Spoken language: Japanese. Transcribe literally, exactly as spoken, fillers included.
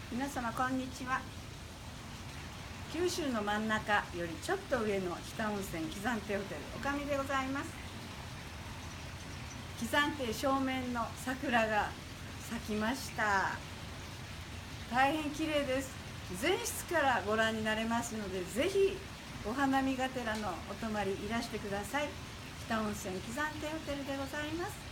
皆様こんにちは。九州の真ん中よりちょっと上の北温泉喜山亭ホテルおかみでございます。喜山亭正面の桜が咲きました。大変綺麗です。全室からご覧になれますので、ぜひお花見がてらのお泊まりいらしてください。北温泉喜山亭ホテルでございます。